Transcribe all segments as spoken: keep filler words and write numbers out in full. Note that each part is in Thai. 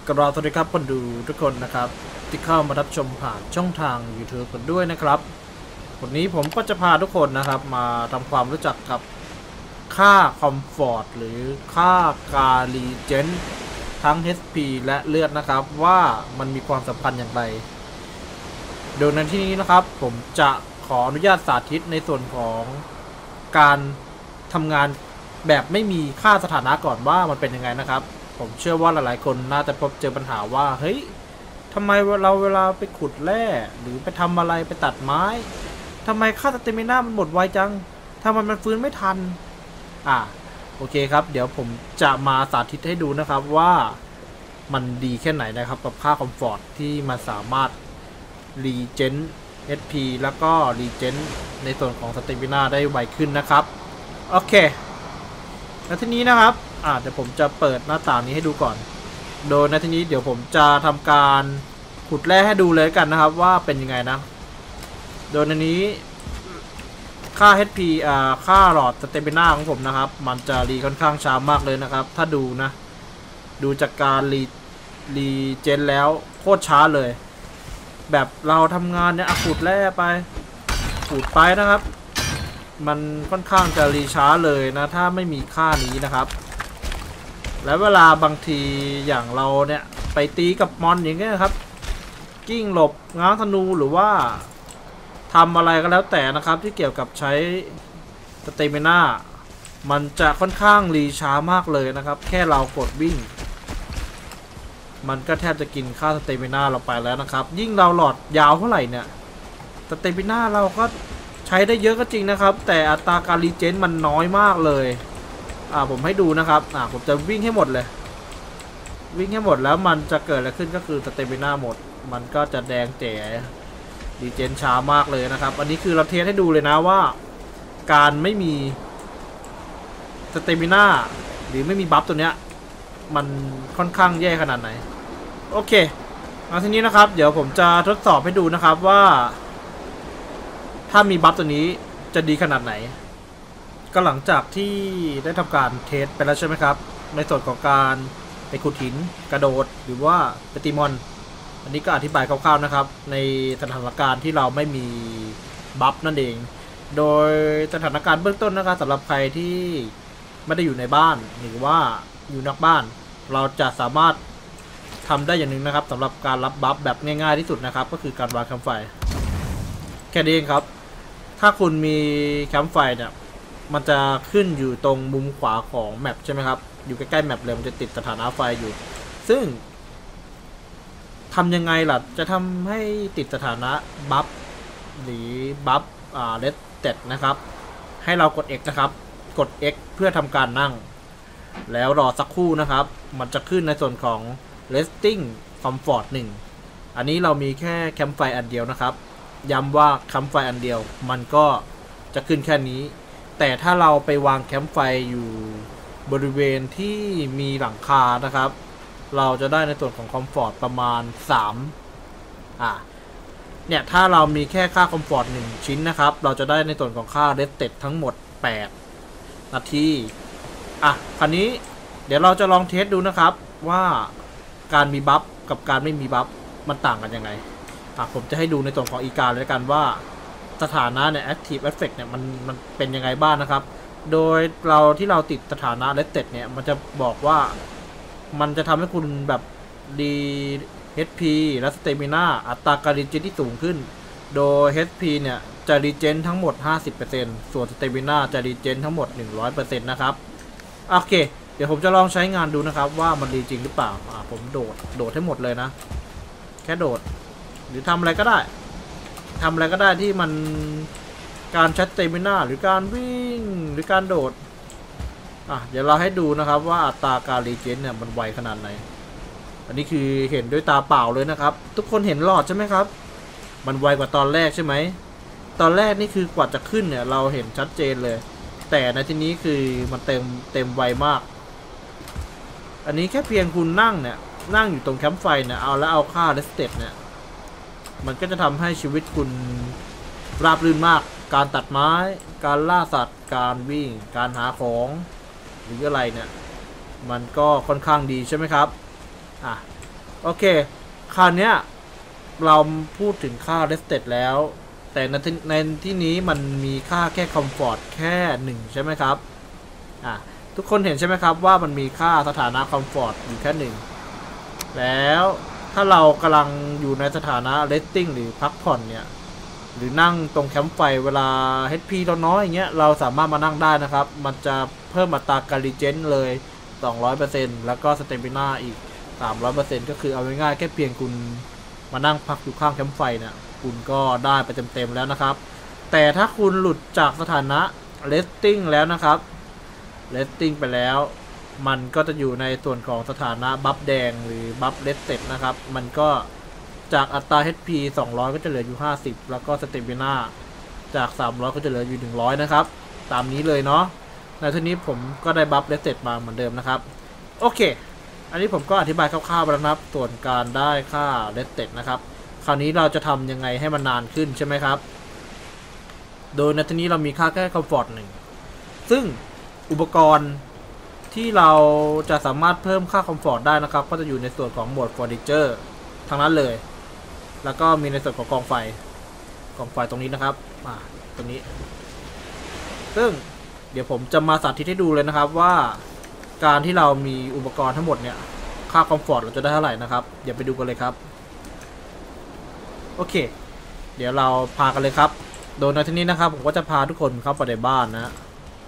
กราบสวัสดีครับคนดูทุกคนนะครับที่เข้ามารับชมผ่านช่องทาง YouTube กันด้วยนะครับวันนี้ผมก็จะพาทุกคนนะครับมาทำความรู้จักกับค่าคอมฟอร์ตหรือค่าการรีเจนทั้ง เอช พี และเลือดนะครับว่ามันมีความสำคัญอย่างไรโดยในที่นี้นะครับผมจะขออนุญาตสาธิตในส่วนของการทำงานแบบไม่มีค่าสถานะก่อนว่ามันเป็นยังไงนะครับผมเชื่อว่าหลายๆคนน่าจะพบเจอปัญหาว่าเฮ้ยทำไมเราเวลาไปขุดแร่หรือไปทำอะไรไปตัดไม้ทำไมค่าสเตมิน่ามันหมดไวจังทำไมมันฟื้นไม่ทันอ่าโอเคครับเดี๋ยวผมจะมาสาธิตให้ดูนะครับว่ามันดีแค่ไหนนะครับกับค่าคอมฟอร์ตที่มันสามารถรีเจน เอช พี แล้วก็รีเจนในส่วนของสเตมิน่าได้ไวขึ้นนะครับโอเคแล้วทีนี้นะครับอ่าเดี๋ยวผมจะเปิดหน้าต่างนี้ให้ดูก่อนโดยในทีนี้เดี๋ยวผมจะทำการขุดแร่ให้ดูเลยกันนะครับว่าเป็นยังไงนะโดยในนี้ค่า เอช พี อ่าค่าหลอดสเตมิน่าของผมนะครับมันจะรีค่อนข้างช้ามากเลยนะครับถ้าดูนะดูจากการรีรีเจนแล้วโคตรช้าเลยแบบเราทำงานเนี่ยขุดแร่ไปขุดไปนะครับมันค่อนข้างจะรีช้าเลยนะถ้าไม่มีค่านี้นะครับแล้วเวลาบางทีอย่างเราเนี่ยไปตีกับมอนอย่างเงี้ยครับกิ้งหลบง้างธนูหรือว่าทำอะไรก็แล้วแต่นะครับที่เกี่ยวกับใช้สเตมิน่ามันจะค่อนข้างรีช้ามากเลยนะครับแค่เรากดวิ่งมันก็แทบจะกินค่าสเตมิน่าเราไปแล้วนะครับยิ่งเราหลอดยาวเท่าไหร่เนี่ยสเตมิน่าเราก็ใช้ได้เยอะก็จริงนะครับแต่อัตราการรีเจนมันน้อยมากเลยอ่าผมให้ดูนะครับอ่าผมจะวิ่งให้หมดเลยวิ่งให้หมดแล้วมันจะเกิดอะไรขึ้นก็คือสเตมิน่าหมดมันก็จะแดงเจ๋รีเจนช้ามากเลยนะครับอันนี้คือเราเทสให้ดูเลยนะว่าการไม่มีสเตมิน่าหรือไม่มีบัฟตัวเนี้ยมันค่อนข้างแย่ขนาดไหนโอเคเอาทีนี้นะครับเดี๋ยวผมจะทดสอบให้ดูนะครับว่าถ้ามีบัฟตัวนี้จะดีขนาดไหนก็หลังจากที่ได้ทำการเทสไปแล้วใช่ไหมครับในส่วนของการไปขุดหินกระโดดหรือว่าไปตีมอนอันนี้ก็อธิบายคร่าวๆนะครับในสถานการณ์ที่เราไม่มีบัฟนั่นเองโดยสถานการณ์เบื้องต้นนะครับสำหรับใครที่ไม่ได้อยู่ในบ้านหรือว่าอยู่นอกบ้านเราจะสามารถทำได้อย่างหนึ่งนะครับสำหรับการรับบัฟแบบง่ายๆที่สุดนะครับก็คือการวางแคมป์ไฟแค่นี้เองครับถ้าคุณมีแคมป์ไฟเนี่ยมันจะขึ้นอยู่ตรงมุมขวาของแมปใช่ไหมครับอยู่ใกล้ๆแมปเลยมันจะติดสถานะไฟอยู่ซึ่งทำยังไงล่ะจะทำให้ติดสถานะบัฟหรือบัฟอ่าเลสเต็ดนะครับให้เรากด X นะครับกด X เพื่อทำการนั่งแล้วรอสักครู่นะครับมันจะขึ้นในส่วนของ resting comfort หนึ่งอันนี้เรามีแค่แคมป์ไฟอันเดียวนะครับย้ำว่าแคมป์ไฟอันเดียวมันก็จะขึ้นแค่นี้แต่ถ้าเราไปวางแคมป์ไฟอยู่บริเวณที่มีหลังคานะครับเราจะได้ในส่วนของคอมฟอร์ตประมาณสามอ่าเนี่ยถ้าเรามีแค่ค่าคอมฟอร์ตหนึ่งชิ้นนะครับเราจะได้ในส่วนของค่าเรสเต็ดทั้งหมดแปดนาทีอ่ะคราวนี้เดี๋ยวเราจะลองเทสดูนะครับว่าการมีบัฟกับการไม่มีบัฟมันต่างกันยังไงอ่ะผมจะให้ดูในส่วนของอีการเลยกันว่าสถานะเนี่ย active effect เนี่ยมันมันเป็นยังไงบ้างนะครับโดยเราที่เราติดสถานะ rested เนี่ยมันจะบอกว่ามันจะทำให้คุณแบบดี เอช พี และ stamina อัตราการรีเจนที่สูงขึ้นโดย เอช พี เนี่ยจะรีเจนทั้งหมด ห้าสิบเปอร์เซ็นต์ ส่วน stamina จะรีเจนทั้งหมด หนึ่งร้อยเปอร์เซ็นต์ นะครับโอเคเดี๋ยวผมจะลองใช้งานดูนะครับว่ามันดีจริงหรือเปล่าอ่าผมโดดโดดให้หมดเลยนะแค่โดดหรือทำอะไรก็ได้ทำอะไรก็ได้ที่มันการใช้สเตมิน่าหรือการวิ่งหรือการโดดอ่ะเดี๋ยวเราให้ดูนะครับว่าอัตราการรีเจนเนี่ยมันไวขนาดไหนอันนี้คือเห็นด้วยตาเปล่าเลยนะครับทุกคนเห็นหลอดใช่ไหมครับมันไวกว่าตอนแรกใช่ไหมตอนแรกนี่คือกว่าจะขึ้นเนี่ยเราเห็นชัดเจนเลยแต่ในที่นี้คือมันเต็มเต็มไวมากอันนี้แค่เพียงคุณนั่งเนี่ยนั่งอยู่ตรงแคมป์ไฟเนี่ยเอาแล้วเอาค่าเรสเต็ดเนี่ยมันก็จะทำให้ชีวิตคุณราบรื่นมากการตัดไม้การล่าสัตว์การวิ่งการหาของหรืออะไรเนี่ยมันก็ค่อนข้างดีใช่ไหมครับอ่ะโอเคคราวเนี้ยเราพูดถึงค่า rested แล้วแต่ในที่ในที่นี้มันมีค่าแค่ comfort แค่หนึ่งใช่ไหมครับอ่ะทุกคนเห็นใช่ไหมครับว่ามันมีค่าสถานะ comfort อยู่แค่หนึ่งแล้วถ้าเรากำลังอยู่ในสถานะ resting หรือพักผ่อนเนี่ยหรือนั่งตรงแคมป์ไฟเวลา เอช พี เราน้อยอย่างเงี้ยเราสามารถมานั่งได้นะครับมันจะเพิ่มอัตราการรีเจนเลย สองร้อยเปอร์เซ็นต์ แล้วก็สเตมิน่าอีก สามร้อยเปอร์เซ็นต์ ก็คือเอาง่ายๆแค่เพียงคุณมานั่งพักอยู่ข้างแคมป์ไฟเนี่ยคุณก็ได้ไปเต็มๆแล้วนะครับแต่ถ้าคุณหลุดจากสถานะ resting แล้วนะครับ resting ไปแล้วมันก็จะอยู่ในส่วนของสถานะบัฟแดงหรือบัฟ rested นะครับมันก็จากอัตรา เอช พี สองร้อยก็จะเหลืออยู่ห้าสิบแล้วก็สเตมิน่าจากสามร้อยก็จะเหลืออยู่หนึ่งร้อยนะครับตามนี้เลยเนาะในที่นี้ผมก็ได้บัฟ rested มาเหมือนเดิมนะครับโอเคอันนี้ผมก็อธิบายคร่าวๆไปแล้วนะครับส่วนการได้ค่า rested นะครับคราวนี้เราจะทำยังไงให้มันนานขึ้นใช่ไหมครับโดยในที่นี้เรามีค่าแค่ comfort หนึ่งซึ่งอุปกรณ์ที่เราจะสามารถเพิ่มค่า comfort ได้นะครับก็จะอยู่ในส่วนของโหมด furniture ทั้งนั้นเลยแล้วก็มีในส่วนของกองไฟกองไฟตรงนี้นะครับอ่าตรงนี้ซึ่งเดี๋ยวผมจะมาสาธิตให้ดูเลยนะครับว่าการที่เรามีอุปกรณ์ทั้งหมดเนี่ยค่าคอมฟอร์ตเราจะได้เท่าไหร่นะครับเดี๋ยวไปดูกันเลยครับโอเคเดี๋ยวเราพากันเลยครับโดยในที่นี้นะครับผมก็จะพาทุกคนเข้าไปในบ้านนะ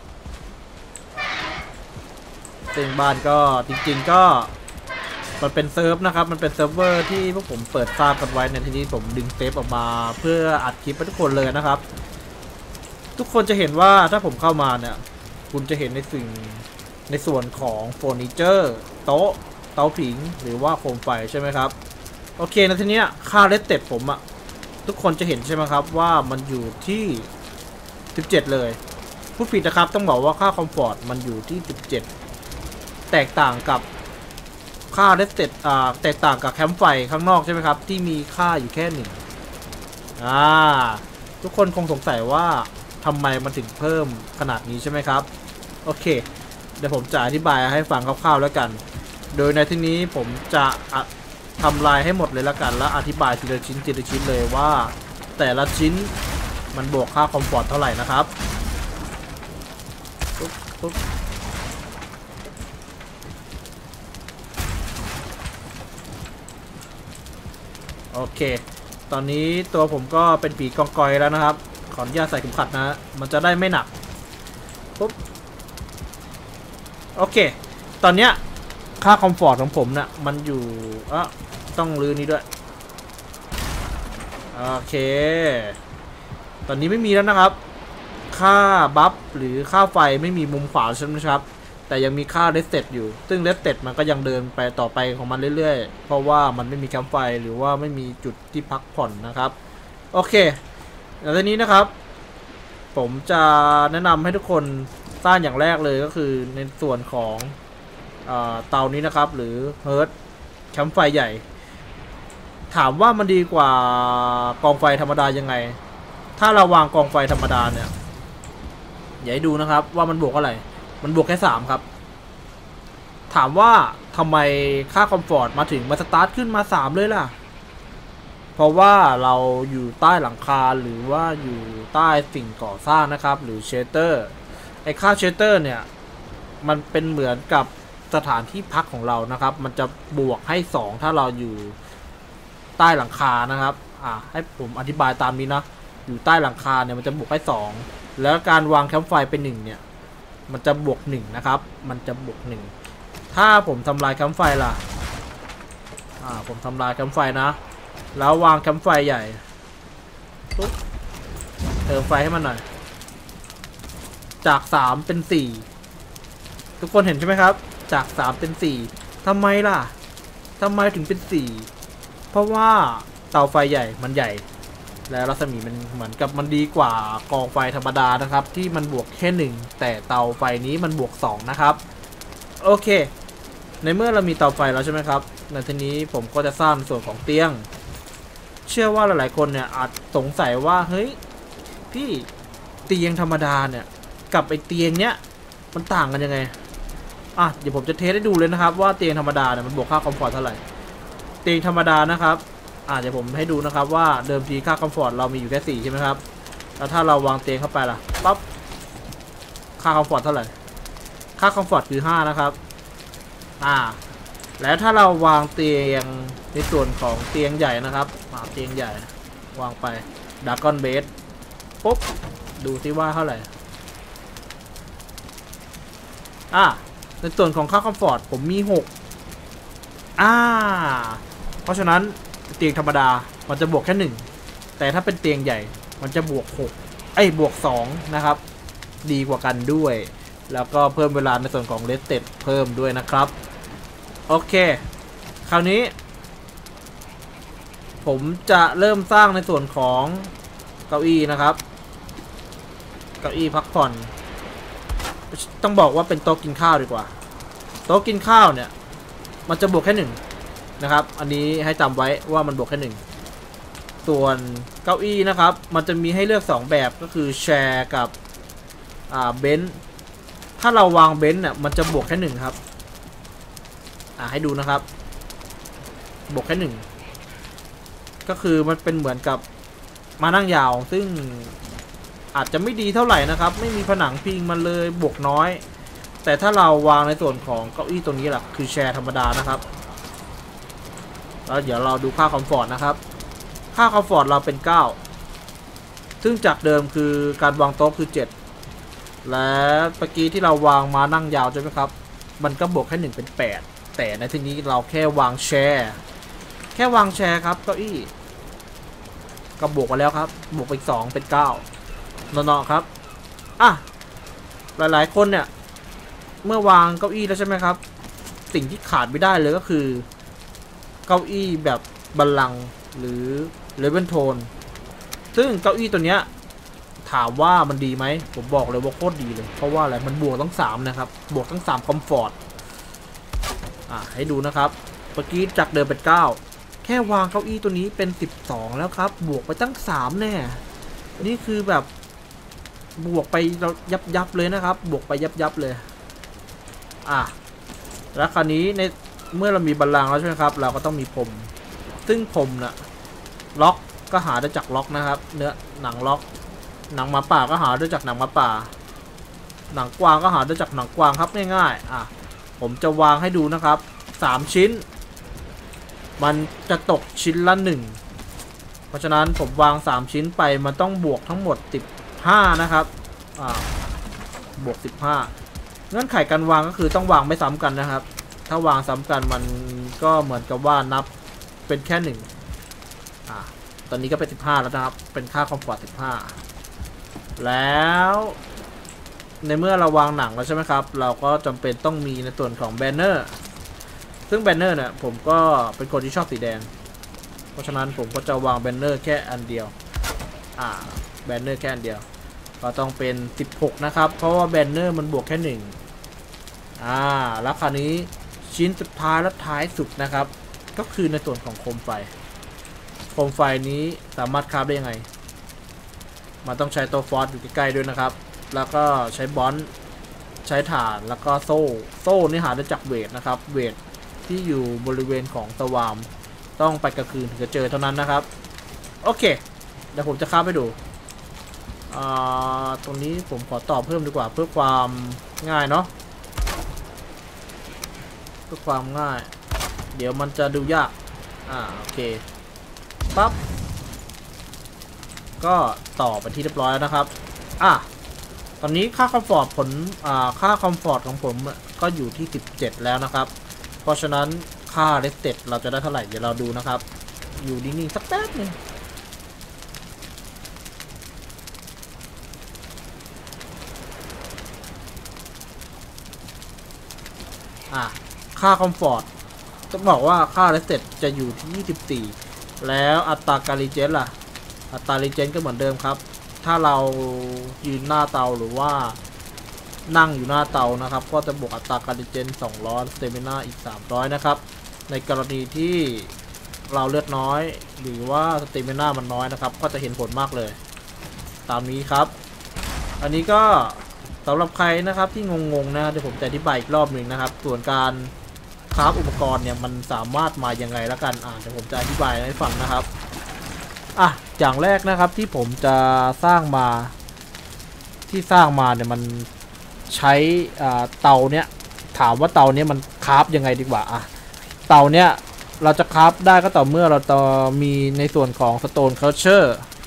ซึ่งบ้านก็จริงๆก็มันเป็นเซิร์ฟนะครับมันเป็นเซิร์ฟเวอร์ที่พวกผมเปิดสร้างกันไว้ในที่นี้ผมดึงเซฟออกมาเพื่ออัดคลิปให้ทุกคนเลยนะครับทุกคนจะเห็นว่าถ้าผมเข้ามาเนี่ยคุณจะเห็นในสิ่งในส่วนของเฟอร์นิเจอร์โต๊ะเตาผิงหรือว่าโคมไฟใช่ไหมครับโอเคในทีเนี้ยค่าเลสเต็ดผมอะทุกคนจะเห็นใช่ไหมครับว่ามันอยู่ที่สิบเจ็ดเลยพูดผิดนะครับต้องบอกว่าค่าคอมฟอร์ตมันอยู่ที่สิบเจ็ดแตกต่างกับค่าเลสเต็ดอ่าแตกต่างกับแคมป์ไฟข้างนอกใช่ไหมครับที่มีค่าอยู่แค่หนึ่งอ่าทุกคนคงสงสัยว่าทำไมมันถึงเพิ่มขนาดนี้ใช่ไหมครับโอเคเดี๋ยวผมจะอธิบายให้ฟังคร่าวๆแล้วกันโดยในที่นี้ผมจะทำลายให้หมดเลยแล้วกันแล้วอธิบายทีละชิ้นทีละชิ้นเลยว่าแต่ละชิ้นมันบวกค่าคอมฟอร์ตเท่าไหร่นะครับปุ๊บปุ๊บโอเคตอนนี้ตัวผมก็เป็นผีกองกอยแล้วนะครับขออนุญาตใส่เข็มขัดนะมันจะได้ไม่หนักปุ๊บโอเคตอนเนี้ยค่าคอมฟอร์ตของผมนะ่ะมันอยู่อ่ะต้องรื้อนี้ด้วยโอเคตอนนี้ไม่มีแล้วนะครับค่าบัฟหรือค่าไฟไม่มีมุมขวาใช่ไหมครับแต่ยังมีค่าเลสเต็ดอยู่ซึ่งเลสเต็ดมันก็ยังเดินไปต่อไปของมันเรื่อยๆเพราะว่ามันไม่มีแคมป์ไฟหรือว่าไม่มีจุดที่พักผ่อนนะครับโอเคแล้วทีนี้นะครับผมจะแนะนำให้ทุกคนสร้างอย่างแรกเลยก็คือในส่วนของเตานี้นะครับหรือเฮิร์ตแคมป์ไฟใหญ่ถามว่ามันดีกว่ากองไฟธรรมดายังไงถ้าเราวางกองไฟธรรมดาเนี่ยอย่าให้ดูนะครับว่ามันบวกอะไรมันบวกแค่สามครับถามว่าทำไมค่าคอมฟอร์ตมาถึงมาสตาร์ทขึ้นมาสามเลยล่ะเพราะว่าเราอยู่ใต้หลังคาหรือว่าอยู่ใต้สิ่งก่อสร้างนะครับหรือเชลเตอร์ไอ้ค่าเชลเตอร์เนี่ยมันเป็นเหมือนกับสถานที่พักของเรานะครับมันจะบวกให้สองถ้าเราอยู่ใต้หลังคานะครับอ่าให้ผมอธิบายตามนี้นะอยู่ใต้หลังคาเนี่ยมันจะบวกให้สองแล้วการวางแคมป์ไฟเป็นหนึ่งเนี่ยมันจะบวกหนึ่งนะครับมันจะบวกหนึ่งถ้าผมทำลายแคมป์ไฟล่ะอ่าผมทำลายแคมป์ไฟนะแล้ววางแคมป์ไฟใหญ่ปุ๊บเติมไฟให้มันหน่อยจากสามเป็นสี่ทุกคนเห็นใช่ไหมครับจากสามเป็นสี่ทำไมล่ะทำไมถึงเป็นสี่เพราะว่าเตาไฟใหญ่มันใหญ่และรัศมีมันเหมือนกับมันดีกว่ากองไฟธรรมดานะครับที่มันบวกแค่หนึ่งแต่เตาไฟนี้มันบวกสองนะครับโอเคในเมื่อเรามีเตาไฟแล้วใช่ไหมครับในทีนี้ผมก็จะสร้างส่วนของเตียงเชื่อว่าหลายๆคนเนี่ยอาจสงสัยว่าเฮ้ยพี่เตียงธรรมดาเนี่ยกับไอเตียงเนี้ยมันต่างกันยังไงอ่ะเดี๋ยวผมจะเทสให้ดูเลยนะครับว่าเตียงธรรมดาเนี่ยมันบวกค่าคอมฟอร์ตเท่าไหร่เตียงธรรมดานะครับอ่าเดี๋ยวผมให้ดูนะครับว่าเดิมทีค่าคอมฟอร์ตเรามีอยู่แค่สี่ใช่ไหมครับแล้วถ้าเราวางเตียงเข้าไปล่ะปั๊บค่าคอมฟอร์ตเท่าไหร่ค่าคอมฟอร์ตคือห้านะครับอ่าแล้วถ้าเราวางเตียงในส่วนของเตียงใหญ่นะครับอ่าเตียงใหญ่วางไปดากอนเบสปุ๊บดูซิว่าเท่าไหร่อ่าในส่วนของค่าคอมฟอร์ตผมมีหกอ่าเพราะฉะนั้นเตียงธรรมดามันจะบวกแค่หนึ่งแต่ถ้าเป็นเตียงใหญ่มันจะบวกหกไอ้บวกสองนะครับดีกว่ากันด้วยแล้วก็เพิ่มเวลาในส่วนของเลสเต็ดเพิ่มด้วยนะครับโอเคคราวนี้ผมจะเริ่มสร้างในส่วนของเก้าอี้นะครับเก้าอี้พักผ่อนต้องบอกว่าเป็นโต๊ะกินข้าวดีกว่าโต๊ะกินข้าวเนี่ยมันจะบวกแค่หนึ่งนะครับอันนี้ให้จำไว้ว่ามันบวกแค่หนึ่งส่วนเก้าอี้นะครับมันจะมีให้เลือกสองแบบก็คือแชร์กับอ่าเบนซ์ถ้าเราวางเบนซ์เนี่ยมันจะบวกแค่หนึ่งครับอ่าให้ดูนะครับบวกแค่หนึ่งก็คือมันเป็นเหมือนกับมานั่งยาวซึ่งอาจจะไม่ดีเท่าไหร่นะครับไม่มีผนังพิงมันเลยบวกน้อยแต่ถ้าเราวางในส่วนของเก้าอี้ตัวนี้แหละคือแชร์ธรรมดานะครับแล้วเดี๋ยวเราดูค่าคอมฟอร์ตนะครับค่าคอมฟอร์ตเราเป็นเก้าซึ่งจากเดิมคือการวางโต๊ะคือเจ็ดและเมื่อกี้ที่เราวางมานั่งยาวใช่ไหมครับมันก็บวกแค่หนึ่งเป็นแปดแต่ในที่นี้เราแค่วางแชร์แค่วางแชร์ครับเก้าอี้ก็บวกมาแล้วครับบวกไปอีกสองเป็นเก้านอนๆครับอ่ะหลายๆคนเนี่ยเมื่อวางเก้าอี้แล้วใช่ไหมครับสิ่งที่ขาดไม่ได้เลยก็คือเก้าอี้แบบบัลลังก์หรือเลเวลโทนซึ่งเก้าอี้ตัวเนี้ยถามว่ามันดีไหมผมบอกเลยว่าโคตรดีเลยเพราะว่าอะไรมันบวกตั้งสามนะครับบวกตั้งสามคอมฟอร์ตอ่ะให้ดูนะครับเมื่อกี้จากเดิมเป็นเก้าแค่วางเก้าอี้ตัวนี้เป็นสิบสองแล้วครับบวกไปตั้งสามแน่นี่คือแบบบวกไปยับยับเลยนะครับบวกไปยับยับเลยอ่ะแล้วคราวนี้ในเมื่อเรามีบัลลังก์แล้วใช่ไหมครับเราก็ต้องมีพรมซึ่งพรมน่ะล็อกก็หาได้จากล็อกนะครับเนื้อหนังล็อกหนังหมาป่าก็หาได้จากหนังหมาป่าหนังกวางก็หาได้จากหนังกวางครับง่ายๆอ่ะผมจะวางให้ดูนะครับสามชิ้นมันจะตกชิ้นละหนึ่งเพราะฉะนั้นผมวางสามชิ้นไปมันต้องบวกทั้งหมดสิบห้านะครับอ่าบวกสิบห้าเงื่อนไขการวางก็คือต้องวางไม่ซ้ำกันนะครับถ้าวางซ้ำกันมันก็เหมือนกับว่านับเป็นแค่หนึ่งอ่าตอนนี้ก็เป็นสิบห้าแล้วนะครับเป็นค่าคอมฟอร์ตสิบห้าแล้วในเมื่อเราวางหนังแล้วใช่ไหมครับเราก็จำเป็นต้องมีในส่วนของแบนเนอร์ซึ่งแบนเนอร์เนี่ยผมก็เป็นคนที่ชอบสีแดงเพราะฉะนั้นผมก็จะวางแบนเนอร์แค่อันเดียวอ่าแบนเนอร์แค่อันเดียวก็ต้องเป็นสิบหกนะครับเพราะว่าแบนเนอร์มันบวกแค่หนึ่งอ่าแล้วคราวนี้ชิ้นสุดท้ายและท้ายสุดนะครับก็คือในส่วนของโคมไฟโคมไฟนี้สามารถคราฟได้ยังไงมันต้องใช้ตัวฟอสอยู่ใกล้ๆด้วยนะครับแล้วก็ใช้บอนใช้ถ่านแล้วก็โซ่โซ่นี่หาได้จากเวทนะครับเวทที่อยู่บริเวณของสวามต้องไปกลางคืนถึงจะเจอเท่านั้นนะครับโอเคเดี๋ยวผมจะคราฟให้ดูอ่าตรงนี้ผมขอตอบเพิ่มดีกว่าเพื่อความง่ายเนาะเพื่อความง่ายเดี๋ยวมันจะดูยากอ่าโอเคปั๊บก็ต่อไปที่เรียบร้อยแล้วนะครับอ่ะตอนนี้ค่าคอมฟอร์ตผลอ่าค่าคอมฟอร์ตของผมก็อยู่ที่สิบเจ็ดแล้วนะครับเพราะฉะนั้นค่าเรสเต็ดเราจะได้เท่าไหร่เดี๋ยวเราดูนะครับอยู่นิ่งๆสักแป๊บนึงอ่ะค่าคอมฟอร์ตต้องบอกว่าค่าเรสเต็ดจะอยู่ที่ยี่สิบสี่แล้วอัตราการรีเจนล่ะอัตรารีเจนก็เหมือนเดิมครับถ้าเรายืนหน้าเตาหรือว่านั่งอยู่หน้าเตานะครับก็จะบวกอัตราการรีเจนสองร้อยสเตมิน่าอีกสามร้อยนะครับในกรณีที่เราเลือดน้อยหรือว่าสเตมิน่ามันน้อยนะครับก็จะเห็นผลมากเลยตามนี้ครับอันนี้ก็สำหรับใครนะครับที่งงๆนะเดี๋ยวผมจะอธิบายอีกรอบหนึ่งนะครับส่วนการคราฟอุปกรณ์เนี่ยมันสามารถมายังไงแล้วกันอ่าเดี๋ยวผมจะอธิบายให้ฟังนะครับอ่ะอย่างแรกนะครับที่ผมจะสร้างมาที่สร้างมาเนี่ยมันใช้อ่าเตาเนี้ยถามว่าเตาเนี้ยมันคราฟยังไงดีกว่าอ่ะเตาเนี้ยเราจะคราฟได้ก็ต่อเมื่อเราจะมีในส่วนของ Stone Crusher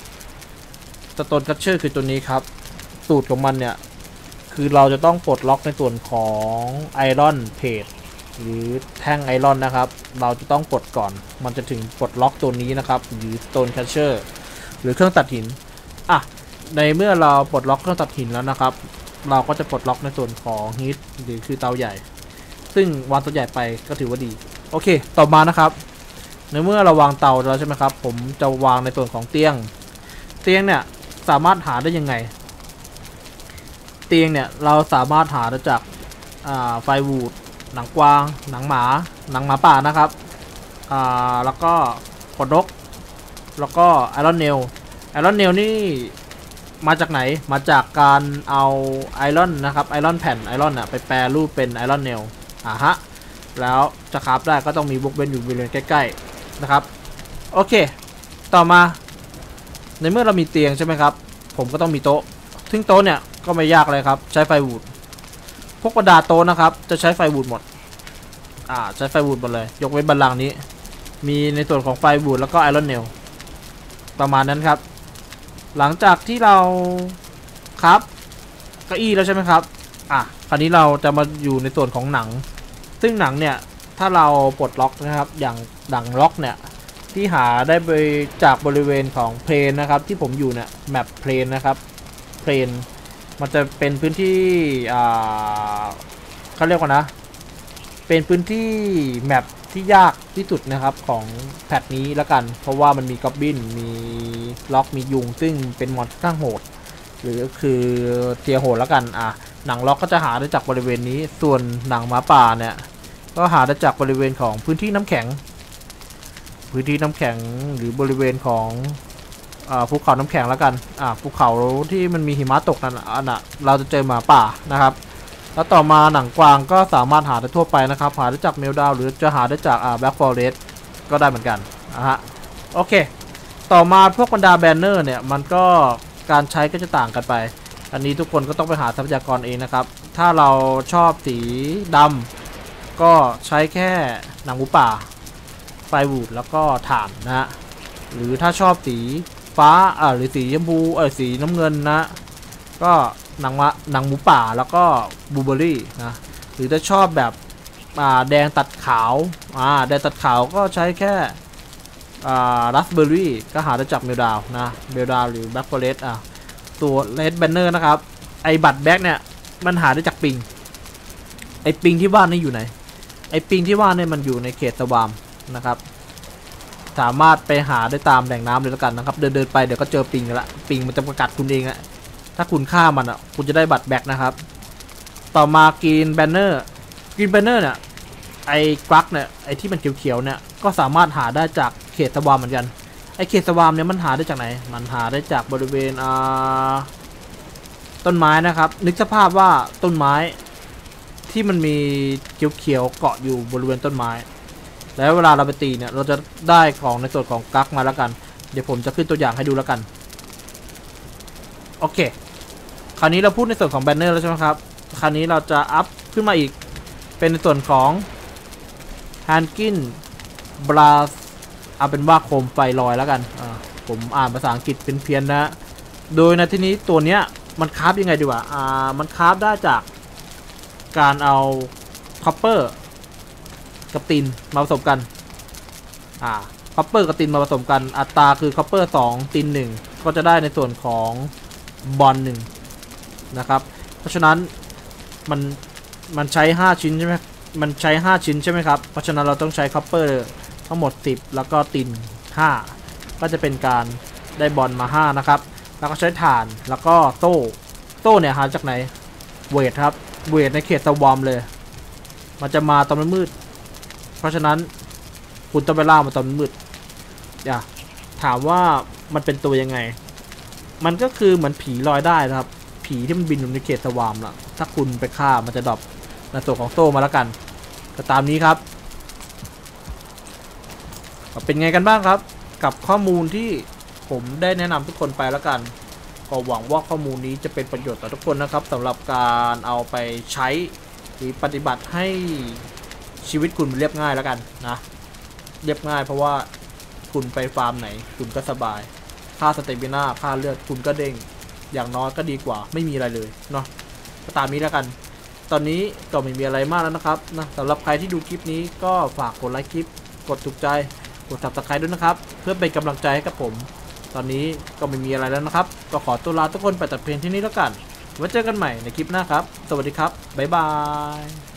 Stone Crusher คือตัวนี้ครับสูตรของมันเนี่ยคือเราจะต้องปลดล็อกในส่วนของ Iron Plate หรือแท่งไอรอนนะครับเราจะต้องปลดก่อนมันจะถึงปลดล็อกตัวนี้นะครับหรือ Stone Crusher หรือเครื่องตัดหินอ่ะในเมื่อเราปลดล็อกเครื่องตัดหินแล้วนะครับเราก็จะปลดล็อกในส่วนของฮีทหรือคือเตาใหญ่ซึ่งวางตัวใหญ่ไปก็ถือว่าดีโอเคต่อมานะครับในเมื่อเราวางเตาแล้วใช่ไหมครับผมจะวางในส่วนของเตียงเตียงเนี่ยสามารถหาได้ยังไงเตียงเนี่ยเราสามารถหาได้จากไฟวูดหนังกวางหนังหมาหนังหมาป่านะครับแล้วก็ขนนกแล้วก็ไอรอนเนลไอรอนเนลนี่มาจากไหนมาจากการเอาไอรอนนะครับไอรอนแผ่นไอรอนน่ะไปแปรรูปเป็นไอรอนเนลอ่ะฮะแล้วจะคราฟได้ก็ต้องมีบล็อกเบนอยู่บริเวณใกล้ๆนะครับโอเคต่อมาในเมื่อเรามีเตียงใช่ไหมครับผมก็ต้องมีโต๊ะซึ่งโต๊ะเนี่ยก็ไม่ยากเลยครับใช้ไฟวูดพวกบรรดาโต๊ะนะครับจะใช้ไฟวูดหมดอ่าใช้ไฟวูดหมดเลยยกเว้นบัลลังก์นี้มีในส่วนของไฟวูดแล้วก็ไอรอนเนลประมาณนั้นครับหลังจากที่เราครับเก้าอี้แล้วใช่ไหมครับอ่ะคราวนี้เราจะมาอยู่ในส่วนของหนังซึ่งหนังเนี่ยถ้าเราปลดล็อกนะครับอย่างดังล็อกเนี่ยที่หาได้ไปจากบริเวณของเพลนนะครับที่ผมอยู่เนี่ยแมปเพลนนะครับเพลนมันจะเป็นพื้นที่อ่าเขาเรียกว่านะเป็นพื้นที่แมปที่ยากที่สุดนะครับของแพทนี้แล้วกันเพราะว่ามันมีกอบบินมีล็อกมียุงซึ่งเป็นมอนสเตอร์ข้างโหดหรือคือเทียโหดแล้วกันอ่ะหนังล็อกก็จะหาได้จากบริเวณนี้ส่วนหนังหมาป่าเนี่ยก็หาได้จากบริเวณของพื้นที่น้ำแข็งพื้นที่น้ำแข็งหรือบริเวณของอ่าภูเขาน้ำแข็งแล้วกันอ่าภูเขาที่มันมีหิมะตกนั่นอันน่ะเราจะเจอหมาป่านะครับแล้วต่อมาหนังกวางก็สามารถหาได้ทั่วไปนะครับหาได้จากเมลดาวหรือจะหาได้จากอ่าแบ็คฟอเรสต์ก็ได้เหมือนกันนะฮะโอเคต่อมาพวกบรรดาแบนเนอร์เนี่ยมันก็การใช้ก็จะต่างกันไปอันนี้ทุกคนก็ต้องไปหาทรัพยากรเองนะครับถ้าเราชอบสีดำก็ใช้แค่หนังหมูป่าไฟวูดแล้วก็ถ่านนะฮะหรือถ้าชอบสีฟ้าอ่าหรือสีชมพูเออสีน้ำเงินนะก็หนังมะหนังหมูป่าแล้วก็บลูเบอร์รี่นะหรือถ้าชอบแบบอ่าแดงตัดขาวอ่าแดงตัดขาวก็ใช้แค่อ่าราสเบอร์รี่ก็หาได้จากเมลดาวนะเมลดาวหรือแบ็คฟอเรสต์อ่ะตัวเลดแบนเนอร์นะครับไอบัตรแบ็คเนี่ยมันหาได้จากปิงไอปิงที่ว่านี่อยู่ไหนไอปิงที่ว่าเนี่ยมันอยู่ในเขตสวามนะครับสามารถไปหาได้ตามแหล่งน้ำเลยแล้วกันนะครับเดินเดินไปเดี๋ยวก็เจอปิงกันละปิงมันจะประกัดคุณเองอะถ้าคุณฆ่ามันอ่ะคุณจะได้บัตรแบ็คนะครับต่อมากรีนแบนเนอร์กรีนแบนเนอร์เนี่ยไอ้กลักเนี่ยไอ้ที่มันเขียวๆเนี่ยก็สามารถหาได้จากเขตสวามเหมือนกันไอ้เขตสวามเนี่ยมันหาได้จากไหนมันหาได้จากบริเวณอ่าต้นไม้นะครับนึกสภาพว่าต้นไม้ที่มันมีเขียวๆเกาะอยู่บริเวณต้นไม้แล้วเวลาเราไปตีเนี่ยเราจะได้ของในส่วนของกั๊กมาแล้วกันเดี๋ยวผมจะขึ้นตัวอย่างให้ดูแล้วกันโอเคคราวนี้เราพูดในส่วนของแบนเนอร์แล้วใช่ไหมครับคราวนี้เราจะอัพขึ้นมาอีกเป็นในส่วนของฮันกินบราสเอาเป็นว่าโคมไฟลอยแล้วกันผมอ่านภาษาอังกฤษเป็นเพี้ยนนะโดยในที่นี้ตัวเนี้ยมันคราฟยังไงดีวะอ่ามันคราฟได้จากการเอาคอปเปอร์กับตินมาผสมกันอ่าคอปเปอร์กับตินมาผสมกันอัตราคือคอปเปอร์สองตินหนึ่งก็จะได้ในส่วนของบอลหนึ่งนะครับเพราะฉะนั้นมันมันใช้ห้าชิ้นใช่ไหมมันใช้ห้าชิ้นใช่ไหมครับเพราะฉะนั้นเราต้องใช้คอปเปอร์ทั้งหมดสิบแล้วก็ตินห้าก็จะเป็นการได้บอลมาห้านะครับแล้วก็ใช้ถ่านแล้วก็โซ่โซ่เนี่ยหาจากไหนเวทครับเวทในเขตสวอมเลยมันจะมาตอนมืดเพราะฉะนั้นคุณต้องไปล่ามาตอนมืดอย่าถามว่ามันเป็นตัวยังไงมันก็คือเหมือนผีลอยได้นะครับผีที่มันบินอยู่ในเขตสวามล่ะถ้าคุณไปฆ่ามันจะดรอปในส่วนของโซ่มาแล้วกันก็ตามนี้ครับเป็นไงกันบ้างครับกับข้อมูลที่ผมได้แนะนำทุกคนไปแล้วกันก็หวังว่าข้อมูลนี้จะเป็นประโยชน์ต่อทุกคนนะครับสำหรับการเอาไปใช้หรือปฏิบัติให้ชีวิตคุณเรียบง่ายแล้วกันนะเรียบง่ายเพราะว่าคุณไปฟาร์มไหนคุณก็สบายค่าสเตมิน่าค่าเลือดคุณก็เด้งอย่างน้อยก็ดีกว่าไม่มีอะไรเลยเนาะก็ตามนี้แล้วกันตอนนี้ก็ไม่มีอะไรมากแล้วนะครับนะสำหรับใครที่ดูคลิปนี้ก็ฝากกดไลค์คลิปกดถูกใจกดซับสไครบ์ด้วยนะครับเพื่อเป็นกำลังใจให้กับผมตอนนี้ก็ไม่มีอะไรแล้วนะครับก็ขอตัวลาทุกคนไปแต่เพียงที่นี้แล้วกันไว้เจอกันใหม่ในคลิปหน้าครับสวัสดีครับบ๊ายบาย